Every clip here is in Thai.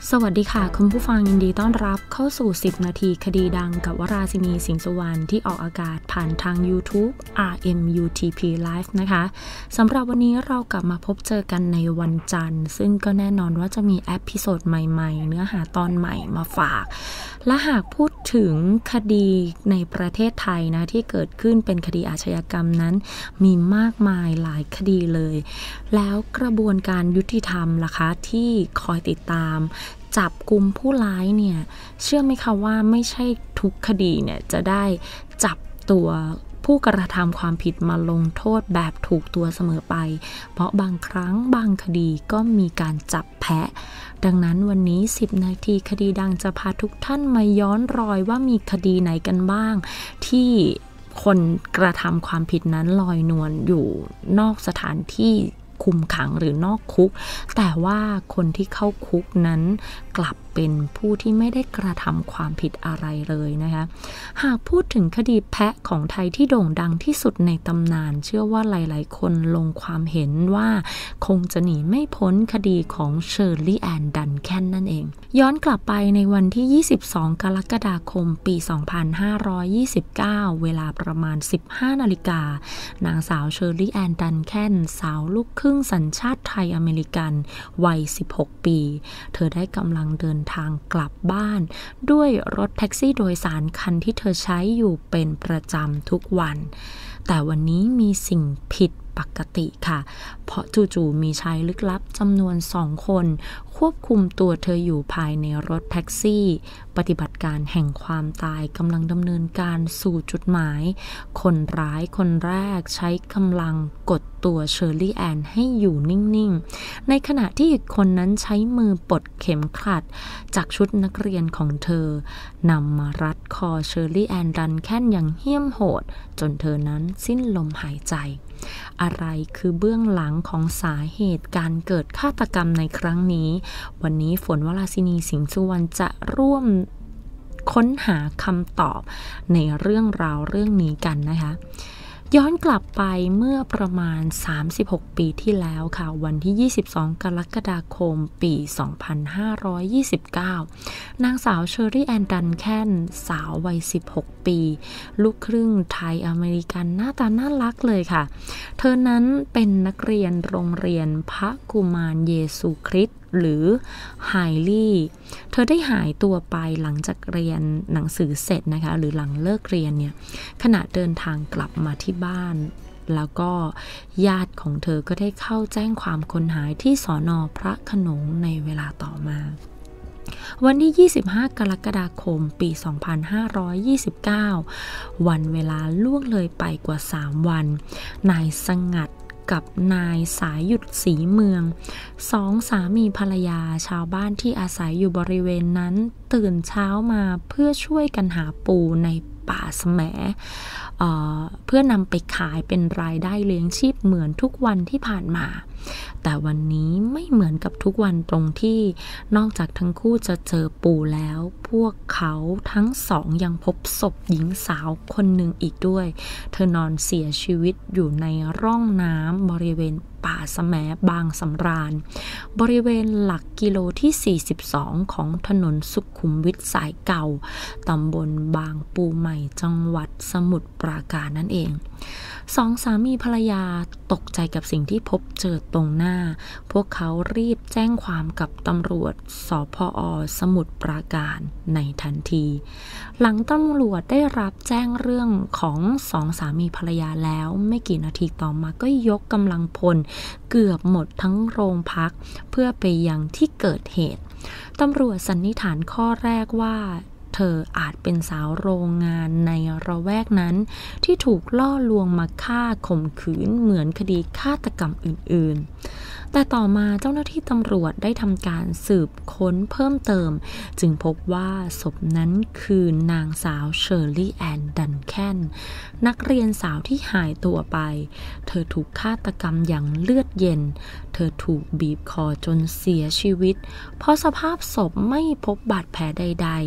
สวัสดีค่ะคุณผู้ฟังยินดีต้อนรับเข้าสู่10นาทีคดีดังกับวราศินีสิงห์สุวรรณที่ออกอากาศผ่านทาง YouTube RMUTP Live นะคะสำหรับวันนี้เรากลับมาพบเจอกันในวันจันทร์ซึ่งก็แน่นอนว่าจะมีเอพิโซดใหม่ๆเนื้อหาตอนใหม่มาฝากและหากพูดถึงคดีในประเทศไทยนะที่เกิดขึ้นเป็นคดีอาชญากรรมนั้นมีมากมายหลายคดีเลยแล้วกระบวนการยุติธรรมล่ะคะที่คอยติดตามจับกุมผู้ร้ายเนี่ยเชื่อไหมคะว่าไม่ใช่ทุกคดีเนี่ยจะได้จับตัวผู้กระทำความผิดมาลงโทษแบบถูกตัวเสมอไปเพราะบางครั้งบางคดีก็มีการจับแพะดังนั้นวันนี้10นาทีคดีดังจะพาทุกท่านมาย้อนรอยว่ามีคดีไหนกันบ้างที่คนกระทำความผิดนั้นลอยนวลอยู่นอกสถานที่คุมขังหรือนอกคุกแต่ว่าคนที่เข้าคุกนั้นกลับเป็นผู้ที่ไม่ได้กระทำความผิดอะไรเลยนะคะหากพูดถึงคดีแพะของไทยที่โด่งดังที่สุดในตำนานเชื่อว่าหลายๆคนลงความเห็นว่าคงจะหนีไม่พ้นคดีของเชอร์รี่แอนดันแคนนั่นเองย้อนกลับไปในวันที่22กรกฎาคมปี2529เวลาประมาณ 15 นาฬิกานางสาวเชอร์รี่แอนดันแคนสาวลูกครึ่งสัญชาติไทยอเมริกันวัย16ปีเธอได้กำลังเดินทางกลับบ้านด้วยรถแท็กซี่โดยสารคันที่เธอใช้อยู่เป็นประจำทุกวันแต่วันนี้มีสิ่งผิดปกติค่ะเพราะจู่ๆมีชายลึกลับจำนวน2 คนควบคุมตัวเธออยู่ภายในรถแท็กซี่ปฏิบัติการแห่งความตายกำลังดำเนินการสู่จุดหมายคนร้ายคนแรกใช้กำลังกดตัวเชอร์รี่แอนให้อยู่นิ่งๆในขณะที่อีกคนนั้นใช้มือปลดเข็มขัดจากชุดนักเรียนของเธอนำมารัดคอเชอร์รี่แอนดันแค่นอย่างเหี้ยมโหดจนเธอนั้นสิ้นลมหายใจอะไรคือเบื้องหลังของสาเหตุการเกิดฆาตกรรมในครั้งนี้วันนี้ฝนวราศินีสิงห์สุวรรณจะร่วมค้นหาคำตอบในเรื่องราวเรื่องนี้กันนะคะย้อนกลับไปเมื่อประมาณ36ปีที่แล้วค่ะวันที่22กรกฎาคมปี2529นางสาวเชอร์รี่แอนดันแคนสาววัย16ปีลูกครึ่งไทยอเมริกันหน้าตาน่ารักเลยค่ะเธอนั้นเป็นนักเรียนโรงเรียนพระกุมารเยซูคริสต์หรือไฮลี่เธอได้หายตัวไปหลังจากเรียนหนังสือเสร็จนะคะหรือหลังเลิกเรียนเนี่ยขณะเดินทางกลับมาที่บ้านแล้วก็ญาติของเธอก็ได้เข้าแจ้งความคนหายที่สน.พระโขนงในเวลาต่อมาวันที่25กรกฎาคมปี2529วันเวลาล่วงเลยไปกว่า3วันนายสงัดกับนายสายหยุดศรีเมือง2 สามีภรรยาชาวบ้านที่อาศัยอยู่บริเวณนั้นตื่นเช้ามาเพื่อช่วยกันหาปูในป่าแสมเพื่อนำไปขายเป็นรายได้เลี้ยงชีพเหมือนทุกวันที่ผ่านมาแต่วันนี้ไม่เหมือนกับทุกวันตรงที่นอกจากทั้งคู่จะเจอปูแล้วพวกเขาทั้งสองยังพบศพหญิงสาวคนหนึ่งอีกด้วยเธอนอนเสียชีวิตอยู่ในร่องน้ำบริเวณป่าแสมบางสำราญบริเวณหลักกิโลที่42ของถนนสุขุมวิทสายเก่าตำบลบางปูใหม่จังหวัดสมุทรปราการนั่นเอง2 สามีภรรยาตกใจกับสิ่งที่พบเจอตรงหน้าพวกเขารีบแจ้งความกับตำรวจสพอ.สมุทรปราการในทันทีหลังตำรวจได้รับแจ้งเรื่องของ2 สามีภรรยาแล้วไม่กี่นาทีต่อมาก็ยกกำลังพลเกือบหมดทั้งโรงพักเพื่อไปยังที่เกิดเหตุตำรวจสันนิษฐานข้อแรกว่าเธออาจเป็นสาวโรงงานในระแวกนั้นที่ถูกล่อลวงมาฆ่าข่มขืนเหมือนคดีฆาตกรรมอื่นๆแต่ต่อมาเจ้าหน้าที่ตำรวจได้ทำการสืบค้นเพิ่มเติมจึงพบว่าศพนั้นคือนางสาวเชอร์รี่แอนดันแคนนักเรียนสาวที่หายตัวไปเธอถูกฆาตกรรมอย่างเลือดเย็นเธอถูกบีบคอจนเสียชีวิตเพราะสภาพศพไม่พบบาดแผลใดๆ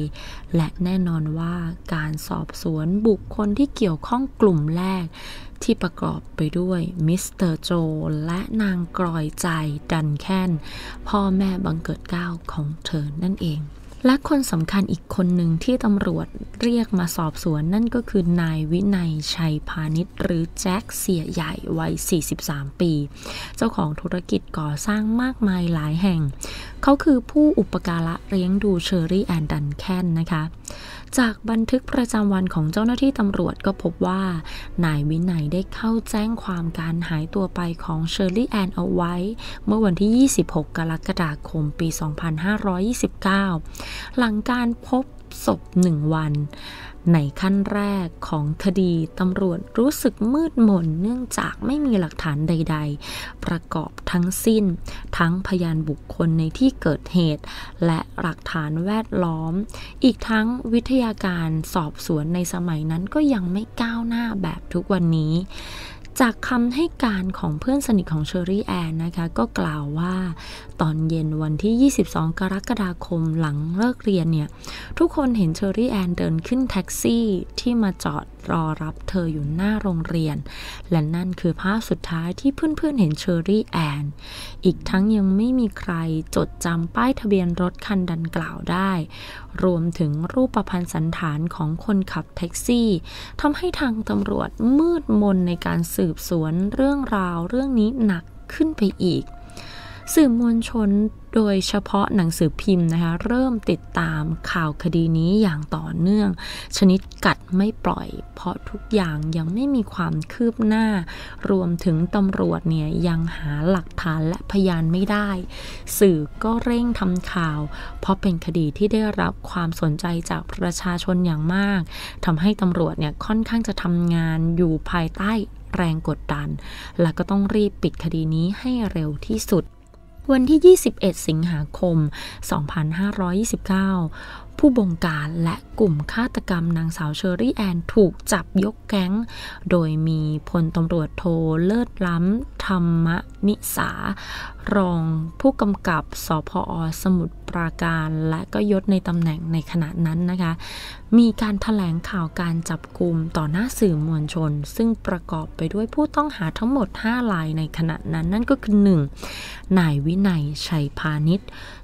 และแน่นอนว่าการสอบสวนบุคคลที่เกี่ยวข้องกลุ่มแรกที่ประกอบไปด้วยมิสเตอร์โจและนางกรอยใจดันแคนพ่อแม่บังเกิดเกล้าของเธอนั่นเองและคนสำคัญอีกคนหนึ่งที่ตำรวจเรียกมาสอบสวนนั่นก็คือนายวินัยชัยพานิชหรือแจ็คเสี่ยใหญ่วัย43 ปีเจ้าของธุรกิจก่อสร้างมากมายหลายแห่งเขาคือผู้อุปการะเลี้ยงดูเชอรี่แอนดันแคนนะคะจากบันทึกประจำวันของเจ้าหน้าที่ตำรวจก็พบว่านายวินัยได้เข้าแจ้งความการหายตัวไปของเชอรี่แอนเอาไว้เมื่อวันที่26 กรกฎาคมปี 2529 หลังการพบศพ1 วันในขั้นแรกของคดีตำรวจรู้สึกมืดมนเนื่องจากไม่มีหลักฐานใดๆประกอบทั้งสิ้นทั้งพยานบุคคลในที่เกิดเหตุและหลักฐานแวดล้อมอีกทั้งวิทยาการสอบสวนในสมัยนั้นก็ยังไม่ก้าวหน้าแบบทุกวันนี้จากคำให้การของเพื่อนสนิทของเชอรี่แอนนะคะก็กล่าวว่าตอนเย็นวันที่22 กรกฎาคมหลังเลิกเรียนเนี่ยทุกคนเห็นเชอรี่แอนเดินขึ้นแท็กซี่ที่มาจอดรอรับเธออยู่หน้าโรงเรียนและนั่นคือภาพสุดท้ายที่เพื่อนๆเห็นเชอรี่แอนอีกทั้งยังไม่มีใครจดจำป้ายทะเบียนรถคันดังกล่าวได้รวมถึงรูปพรรณสันฐานของคนขับแท็กซี่ทำให้ทางตำรวจมืดมนในการสืบสวนเรื่องราวเรื่องนี้หนักขึ้นไปอีกสื่อมวลชนโดยเฉพาะหนังสือพิมพ์นะคะเริ่มติดตามข่าวคดีนี้อย่างต่อเนื่องชนิดกัดไม่ปล่อยเพราะทุกอย่างยังไม่มีความคืบหน้ารวมถึงตำรวจเนี่ยยังหาหลักฐานและพยานไม่ได้สื่อก็เร่งทำข่าวเพราะเป็นคดีที่ได้รับความสนใจจากประชาชนอย่างมากทำให้ตำรวจเนี่ยค่อนข้างจะทำงานอยู่ภายใต้แรงกดดันและก็ต้องรีบปิดคดีนี้ให้เร็วที่สุดวันที่21 สิงหาคม 2529 ผู้บงการและกลุ่มฆาตกรรมนางสาวเชอรี่แอนถูกจับยกแก๊งโดยมีพลตำรวจโทเลิศล้ำธรรมนิสารองผู้กำกับสภอ.สมุทรปราการและก็ยศในตำแหน่งในขณะนั้นนะคะมีการแถลงข่าวการจับกุมต่อหน้าสื่อมวลชนซึ่งประกอบไปด้วยผู้ต้องหาทั้งหมด5 รายในขณะนั้นนั่นก็คือ 1. นายวินัยชัยพานิช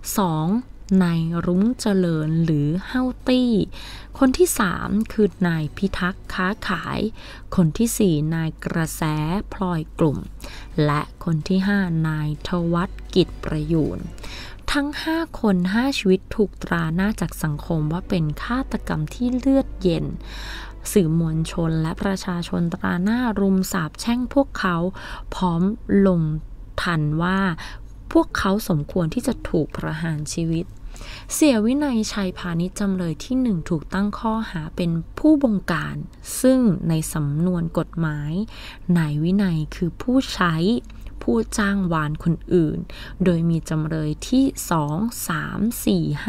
2. นายรุ้งเจริญหรือเฮ้าตี้คนที่3คือนายพิทักษ์ค้าขายคนที่4นายกระแสพลอยกลุ่มและคนที่5นายทวัฒน์กิจประยูรทั้ง5 คน5 ชีวิตถูกตราหน้าจากสังคมว่าเป็นฆาตกรรมที่เลือดเย็นสื่อมวลชนและประชาชนตราหน้ารุมสาปแช่งพวกเขาพร้อมลงทันว่าพวกเขาสมควรที่จะถูกประหารชีวิตเสียวินัยชัยพานิชจำเลยที่1ถูกตั้งข้อหาเป็นผู้บงการซึ่งในสำนวนกฎหมายนายวินัยคือผู้ใช้ผู้จ้างวานคนอื่นโดยมีจำเลยที่2, 3, 4,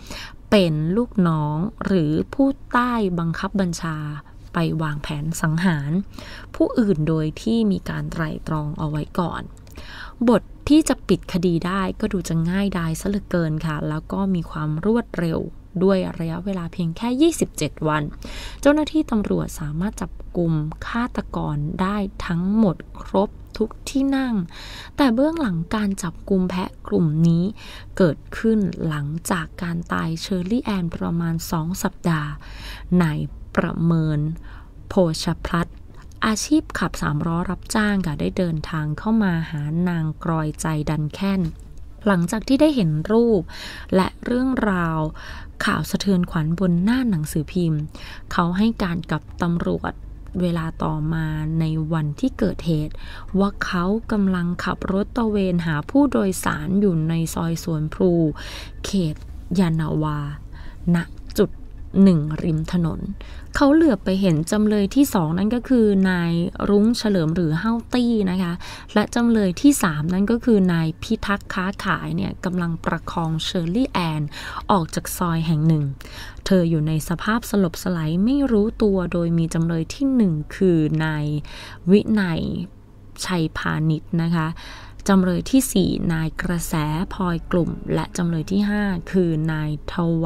5เป็นลูกน้องหรือผู้ใต้บังคับบัญชาไปวางแผนสังหารผู้อื่นโดยที่มีการไตร่ตรองเอาไว้ก่อนบทที่จะปิดคดีได้ก็ดูจะง่ายดายซะเหลือเกินค่ะแล้วก็มีความรวดเร็วด้วยระยะเวลาเพียงแค่27 วันเจ้าหน้าที่ตำรวจสามารถจับกุมฆาตกรได้ทั้งหมดครบทุกที่นั่งแต่เบื้องหลังการจับกุมแพะกลุ่มนี้เกิดขึ้นหลังจากการตายเชอรี่แอนประมาณ2 สัปดาห์นายประเมินโภชพลัดอาชีพขับ3 ล้อรับจ้างค่ะได้เดินทางเข้ามาหานางกรอยใจดันแคนหลังจากที่ได้เห็นรูปและเรื่องราวข่าวสะเทือนขวัญบนหน้าหนังสือพิมพ์เขาให้การกับตำรวจเวลาต่อมาในวันที่เกิดเหตุว่าเขากำลังขับรถตระเวนหาผู้โดยสารอยู่ในซอยสวนพลูเขตยานาวาณจุด1ริมถนนเขาเหลือบไปเห็นจำเลยที่2นั่นก็คือนายรุ้งเฉลิมหรือเฮ้าตี้นะคะและจำเลยที่3นั่นก็คือนายพิทักษ์ค้าขายเนี่ยกำลังประคองเชอรี่แอนออกจากซอยแห่งหนึ่งเธออยู่ในสภาพสลบสลายไม่รู้ตัวโดยมีจำเลยที่1คือนายวินัยชัยพานิชนะคะจำเลยที่4นายกระแสพลอยกลุ่มและจำเลยที่5คือนายทวัฒน์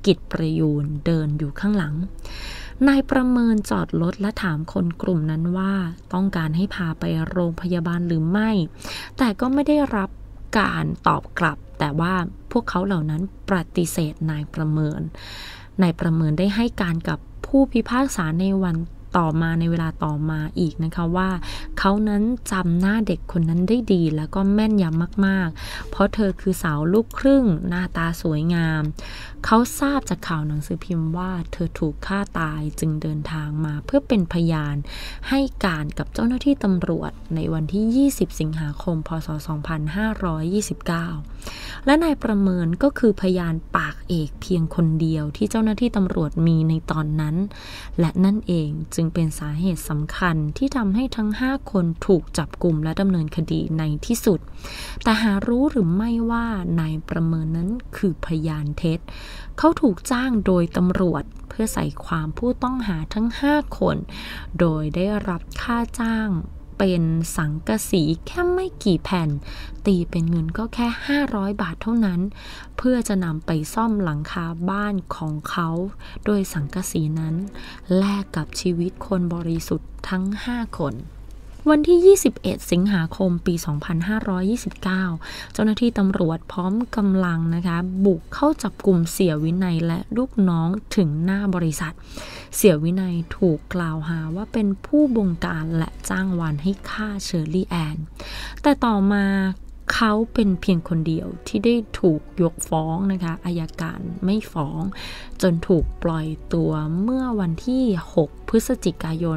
กิจประยูรเดินอยู่ข้างหลังนายประเมินจอดรถและถามคนกลุ่มนั้นว่าต้องการให้พาไปโรงพยาบาลหรือไม่แต่ก็ไม่ได้รับการตอบกลับแต่ว่าพวกเขาเหล่านั้นปฏิเสธนายประเมินได้ให้การกับผู้พิพากษาในวันต่อมาในเวลาต่อมาอีกนะคะว่าเขานั้นจำหน้าเด็กคนนั้นได้ดีแล้วก็แม่นยำมากๆเพราะเธอคือสาวลูกครึ่งหน้าตาสวยงามเขาทราบจากข่าวหนังสือพิมพ์ว่าเธอถูกฆ่าตายจึงเดินทางมาเพื่อเป็นพยานให้การกับเจ้าหน้าที่ตำรวจในวันที่20สิงหาคมพศ2529และนายประเมินก็คือพยานปากเอกเพียงคนเดียวที่เจ้าหน้าที่ตำรวจมีในตอนนั้นและนั่นเองจึงเป็นสาเหตุสำคัญที่ทำให้ทั้ง5คนถูกจับกุมและดำเนินคดีในที่สุดแต่หารู้หรือไม่ว่านายประเมินนั้นคือพยานเท็จเขาถูกจ้างโดยตำรวจเพื่อใส่ความผู้ต้องหาทั้ง5คนโดยได้รับค่าจ้างเป็นสังกะสีแค่ไม่กี่แผ่นตีเป็นเงินก็แค่500 บาทเท่านั้นเพื่อจะนำไปซ่อมหลังคาบ้านของเขาโดยสังกะสีนั้นแลกกับชีวิตคนบริสุทธิ์ทั้ง5คนวันที่21สิงหาคมปี2529เจ้าหน้าที่ตำรวจพร้อมกำลังนะคะบุกเข้าจับกลุ่มเสี่ยวินัยและลูกน้องถึงหน้าบริษัทเสี่ยวินัยถูกกล่าวหาว่าเป็นผู้บงการและจ้างวานให้ฆ่าเชอร์รี่แอนแต่ต่อมาเขาเป็นเพียงคนเดียวที่ได้ถูกยกฟ้องนะคะอัยการไม่ฟ้องจนถูกปล่อยตัวเมื่อวันที่6พฤศจิกายน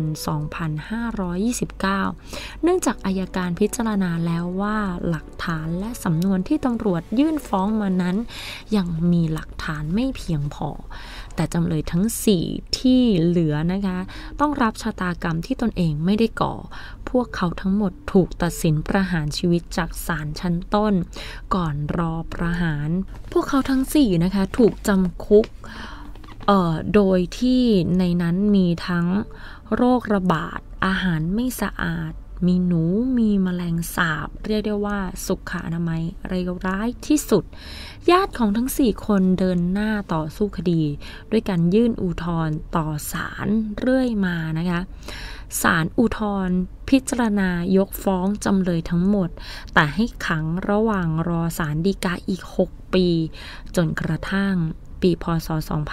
2529เนื่องจากอัยการพิจารณาแล้วว่าหลักฐานและสำนวนที่ตำรวจยื่นฟ้องมานั้นยังมีหลักฐานไม่เพียงพอแต่จำเลยทั้ง4ที่เหลือนะคะต้องรับชะตากรรมที่ตนเองไม่ได้ก่อพวกเขาทั้งหมดถูกตัดสินประหารชีวิตจากศาลชั้นต้นก่อนรอประหารพวกเขาทั้ง4นะคะถูกจำคุกโดยที่ในนั้นมีทั้งโรคระบาดอาหารไม่สะอาดมีหนูมีแมลงสาบเรียกได้ว่าสุขอนามัยเลวร้ายที่สุดญาติของทั้ง4คนเดินหน้าต่อสู้คดีด้วยการยื่นอุทธรณ์ต่อศาลเรื่อยมานะคะศาลอุทธรณ์พิจารณายกฟ้องจำเลยทั้งหมดแต่ให้ขังระหว่างรอศาลฎีกาอีก6 ปีจนกระทั่งปีพ.ศ.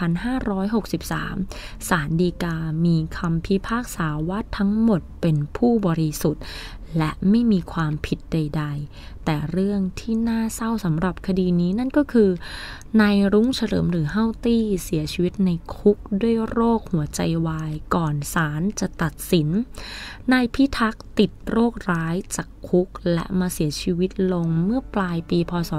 2563ศาลฎีกามีคำพิพากษาว่าทั้งหมดเป็นผู้บริสุทธิ์และไม่มีความผิดใดๆแต่เรื่องที่น่าเศร้าสำหรับคดีนี้นั่นก็คือนายรุ้งเฉลิมหรือเฮ้าตี้เสียชีวิตในคุกด้วยโรคหัวใจวายก่อนศาลจะตัดสินนายพิทักษ์ติดโรคร้ายจากคุกและมาเสียชีวิตลงเมื่อปลายปีพ.ศ.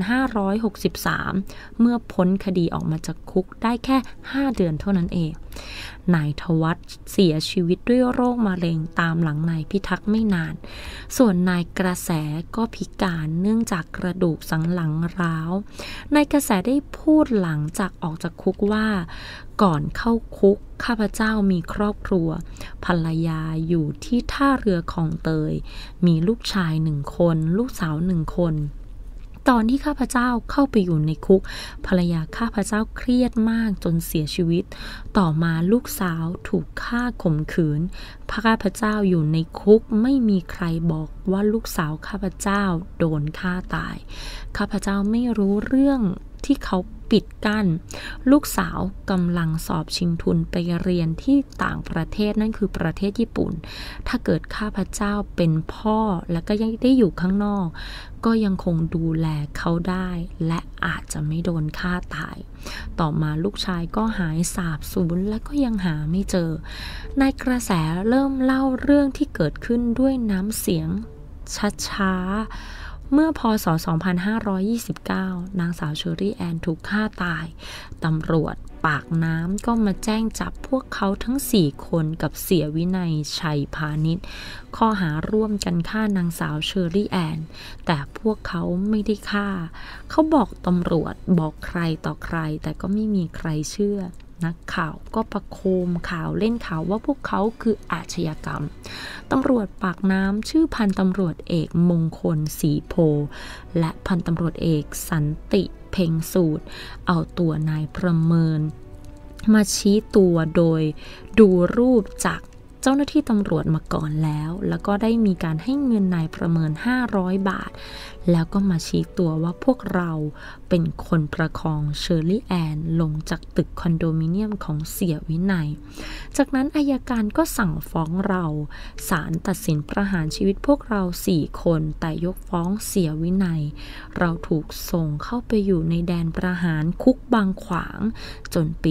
2563เมื่อพ้นคดีออกมาจากคุกได้แค่5 เดือนเท่านั้นเองนายทวัฒน์เสียชีวิตด้วยโรคมะเร็งตามหลังนายพิทักษ์ไม่นานส่วนนายกระแสก็พิการเนื่องจากกระดูกสันหลังร้าวนายกระแสได้พูดหลังจากออกจากคุกว่าก่อนเข้าคุกข้าพเจ้ามีครอบครัวภรรยาอยู่ที่ท่าเรือคลองเตยมีลูกชาย1 คนลูกสาว1 คนตอนที่ข้าพเจ้าเข้าไปอยู่ในคุกภรรยาข้าพเจ้าเครียดมากจนเสียชีวิตต่อมาลูกสาวถูกฆ่าข่มขืนข้าพเจ้าอยู่ในคุกไม่มีใครบอกว่าลูกสาวข้าพเจ้าโดนฆ่าตายข้าพเจ้าไม่รู้เรื่องที่เขาปิดกั้นลูกสาวกำลังสอบชิงทุนไปเรียนที่ต่างประเทศนั่นคือประเทศญี่ปุ่นถ้าเกิดข้าพเจ้าเป็นพ่อและก็ยังได้อยู่ข้างนอกก็ยังคงดูแลเขาได้และอาจจะไม่โดนฆ่าตายต่อมาลูกชายก็หายสาบสูญและก็ยังหาไม่เจอนายกระแสเริ่มเล่าเรื่องที่เกิดขึ้นด้วยน้ำเสียงช้าๆเมื่อพ.ศ. 2529นางสาวเชอรี่แอนถูกฆ่าตายตำรวจปากน้ำก็มาแจ้งจับพวกเขาทั้ง4 คนกับเสียวินัยชัยพานิชข้อหาร่วมกันฆ่านางสาวเชอรี่แอนแต่พวกเขาไม่ได้ฆ่าเขาบอกตำรวจบอกใครต่อใครแต่ก็ไม่มีใครเชื่อนักข่าวก็ประโคมข่าวเล่นข่าวว่าพวกเขาคืออาชญากรรมตำรวจปากน้ำชื่อพันตำรวจเอกมงคลศรีโพและพันตำรวจเอกสันติเพเพ่งสูตรเอาตัวนายประเมินมาชี้ตัวโดยดูรูปจากเจ้าหน้าที่ตำรวจมาก่อนแล้วก็ได้มีการให้เงินนายประเมิน500 บาทแล้วก็มาชี้ตัวว่าพวกเราเป็นคนประคองเชอร์รี่แอนลงจากตึกคอนโดมิเนียมของเสียวินัยจากนั้นอัยการก็สั่งฟ้องเราศาลตัดสินประหารชีวิตพวกเรา4 คนแต่ยกฟ้องเสียวินัยเราถูกส่งเข้าไปอยู่ในแดนประหารคุกบางขวางจนปี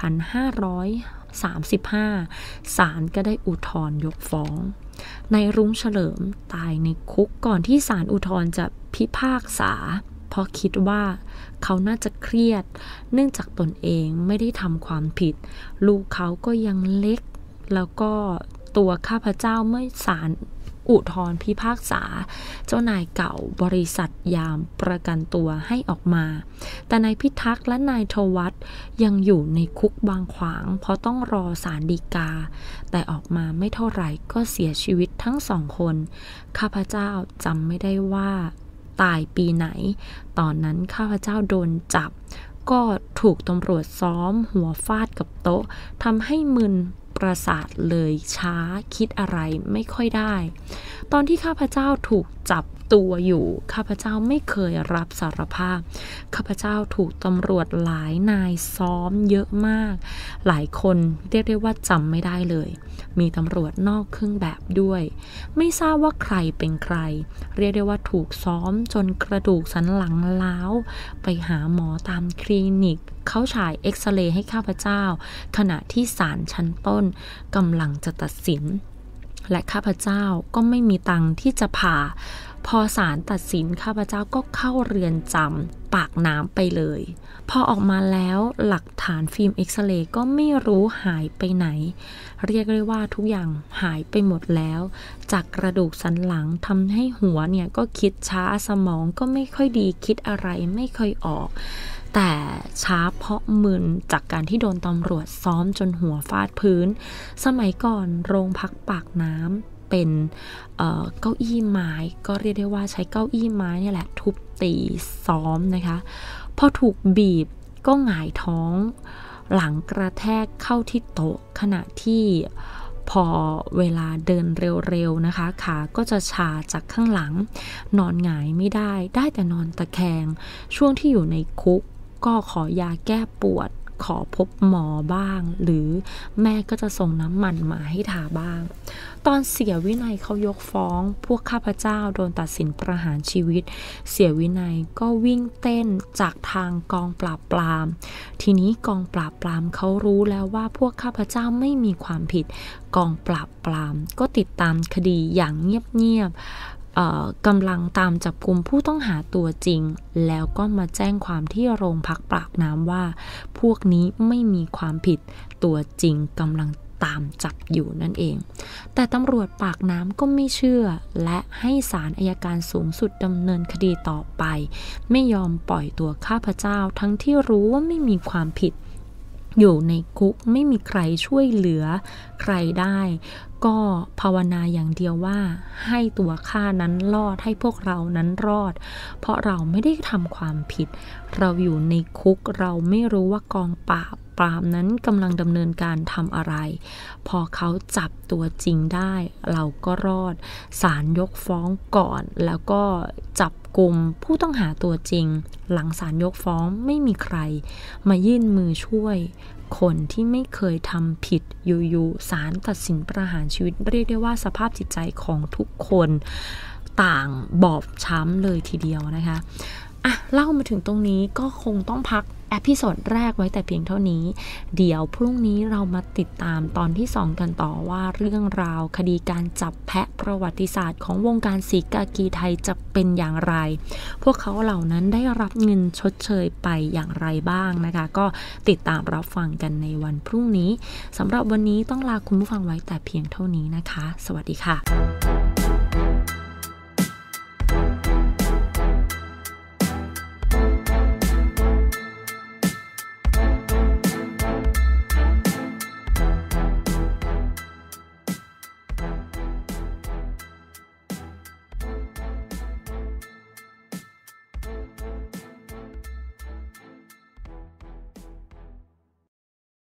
2535 ศาลก็ได้อุทธรณ์ยกฟ้องนายรุ้งเฉลิมตายในคุกก่อนที่ศาลอุทธรณ์จะพิพากษาเพราะคิดว่าเขาน่าจะเครียดเนื่องจากตนเองไม่ได้ทำความผิดลูกเขาก็ยังเล็กแล้วก็ตัวข้าพเจ้าเมื่อศาลอุทธรณ์พิพากษาเจ้านายเก่าบริษัทยามประกันตัวให้ออกมาแต่นายพิทักษ์และนายทวัฒน์ยังอยู่ในคุกบางขวางเพราะต้องรอศาลฎีกาแต่ออกมาไม่เท่าไหร่ก็เสียชีวิตทั้ง2 คนข้าพเจ้าจำไม่ได้ว่าตายปีไหนตอนนั้นข้าพเจ้าโดนจับก็ถูกตำรวจซ้อมหัวฟาดกับโต๊ะทำให้มึนประสาทเลยช้าคิดอะไรไม่ค่อยได้ตอนที่ข้าพเจ้าถูกจับตัวอยู่ข้าพเจ้าไม่เคยรับสารภาพข้าพเจ้าถูกตำรวจหลายนายซ้อมเยอะมากหลายคนเรียกได้ว่าจำไม่ได้เลยมีตำรวจนอกเครื่องแบบด้วยไม่ทราบว่าใครเป็นใครเรียกได้ว่าถูกซ้อมจนกระดูกสันหลังล้าวไปหาหมอตามคลินิกเขาฉายเอ็กซเรย์ให้ข้าพเจ้าขณะที่ศาลชั้นต้นกำลังจะตัดสินและข้าพเจ้าก็ไม่มีตังค์ที่จะผ่าพอศาลตัดสินข้าพเจ้าก็เข้าเรือนจำปากน้ำไปเลยพอออกมาแล้วหลักฐานฟิล์มเอ็กซเรย์ก็ไม่รู้หายไปไหนเรียกได้ว่าทุกอย่างหายไปหมดแล้วจากกระดูกสันหลังทำให้หัวเนี่ยก็คิดช้าสมองก็ไม่ค่อยดีคิดอะไรไม่ค่อยออกแต่ช้าเพราะมึนจากการที่โดนตำรวจซ้อมจนหัวฟาดพื้นสมัยก่อนโรงพักปากน้ำเป็นเก้าอี้ไม้ก็เรียกได้ว่าใช้เก้าอี้ไม้นี่แหละทุบตีซ้อมนะคะพอถูกบีบก็หงายท้องหลังกระแทกเข้าที่โต๊ะขณะที่พอเวลาเดินเร็วๆนะคะขาก็จะชาจากข้างหลังนอนหงายไม่ได้แต่นอนตะแคงช่วงที่อยู่ในคุกก็ขอยาแก้ปวดขอพบหมอบ้างหรือแม่ก็จะส่งน้ำมันมาให้ทาบ้างตอนเสียวินัยเขายกฟ้องพวกข้าพเจ้าโดนตัดสินประหารชีวิตเสียวินัยก็วิ่งเต้นจากทางกองปราบปรามทีนี้กองปราบปรามเขารู้แล้วว่าพวกข้าพเจ้าไม่มีความผิดกองปราบปรามก็ติดตามคดีอย่างเงียบกำลังตามจับกุมผู้ต้องหาตัวจริงแล้วก็มาแจ้งความที่โรงพักปากน้ำว่าพวกนี้ไม่มีความผิดตัวจริงกำลังตามจับอยู่นั่นเองแต่ตำรวจปากน้ำก็ไม่เชื่อและให้ศาลอัยการสูงสุดดำเนินคดีต่อไปไม่ยอมปล่อยตัวข้าพเจ้าทั้งที่รู้ว่าไม่มีความผิดอยู่ในคุกไม่มีใครช่วยเหลือใครได้ก็ภาวนาอย่างเดียวว่าให้ตัวข้านั้นรอดให้พวกเรานั้นรอดเพราะเราไม่ได้ทำความผิดเราอยู่ในคุกเราไม่รู้ว่ากองปราบปรามนั้นกำลังดำเนินการทำอะไรพอเขาจับตัวจริงได้เราก็รอดศาลยกฟ้องก่อนแล้วก็จับกุมผู้ต้องหาตัวจริงหลังศาลยกฟ้องไม่มีใครมายื่นมือช่วยคนที่ไม่เคยทำผิดอยู่ๆศาลตัดสินประหารชีวิตเรียกได้ว่าสภาพจิตใจของทุกคนต่างบอบช้ำเลยทีเดียวนะคะเล่ามาถึงตรงนี้ก็คงต้องพักเอพิโซดแรกไว้แต่เพียงเท่านี้เดี๋ยวพรุ่งนี้เรามาติดตามตอนที่2กันต่อว่าเรื่องราวคดีการจับแพะประวัติศาสตร์ของวงการศรีกากีไทยจะเป็นอย่างไรพวกเขาเหล่านั้นได้รับเงินชดเชยไปอย่างไรบ้างนะคะก็ติดตามรับฟังกันในวันพรุ่งนี้สำหรับวันนี้ต้องลาคุณผู้ฟังไว้แต่เพียงเท่านี้นะคะสวัสดีค่ะ